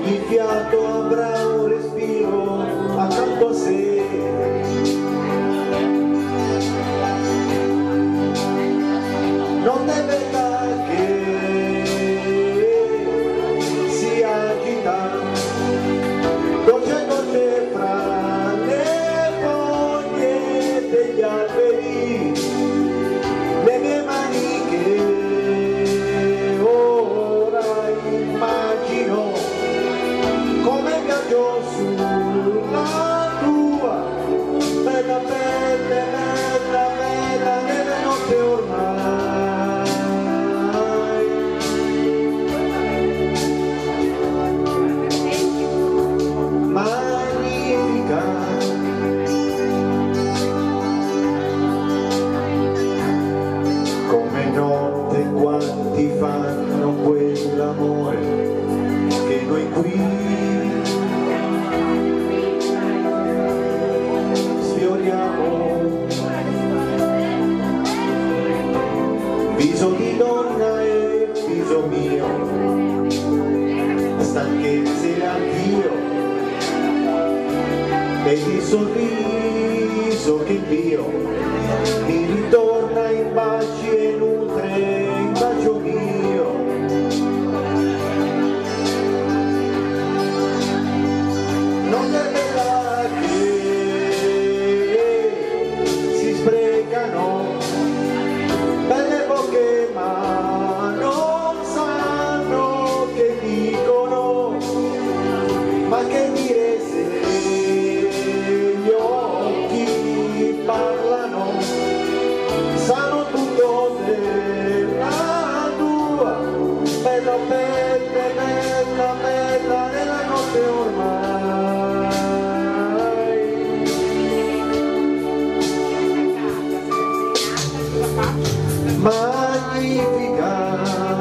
ogni fiato avrà un respiro accanto a sé. Non è verità che si agita, dolce dolce fra le foglie degli alberi, le mie mani che ora immagino come viaggio sulla tua bella pelle, bella bella nelle notti ormai. Magnifica, come notte quanti fanno quell'amore che noi qui sfioriamo. Viso di donna e viso mio, stanchezze anch'io, e il sorriso che invio mi ritorna in baci e nutre il bacio mio. Non è vera che si sprecano belle bocche ma non sanno che dicono, ma che dire se gli occhi parlano, sanno tutto della tua bella pelle, bella bella nella notte ormai. Magnifica,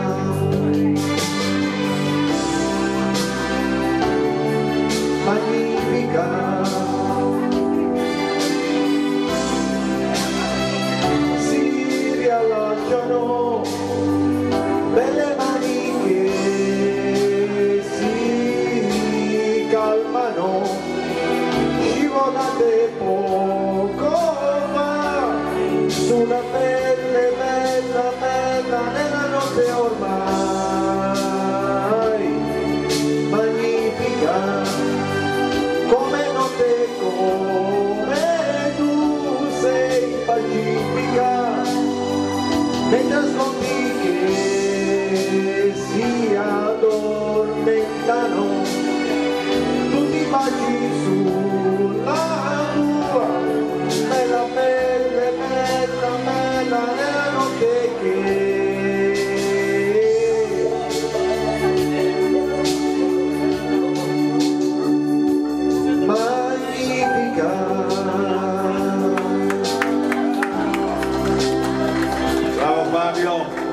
magnifica, si riallacciano belle mani che si calmano, scivolate poco fa su una pelle bella bella nella notte ormai. Magnifica, come notte come tu sei pacifica, mentre ascolti che si addormentano tutti i baci sulla tua bella pelle, bella bella nella notte che magnifica. Bravo Fabio.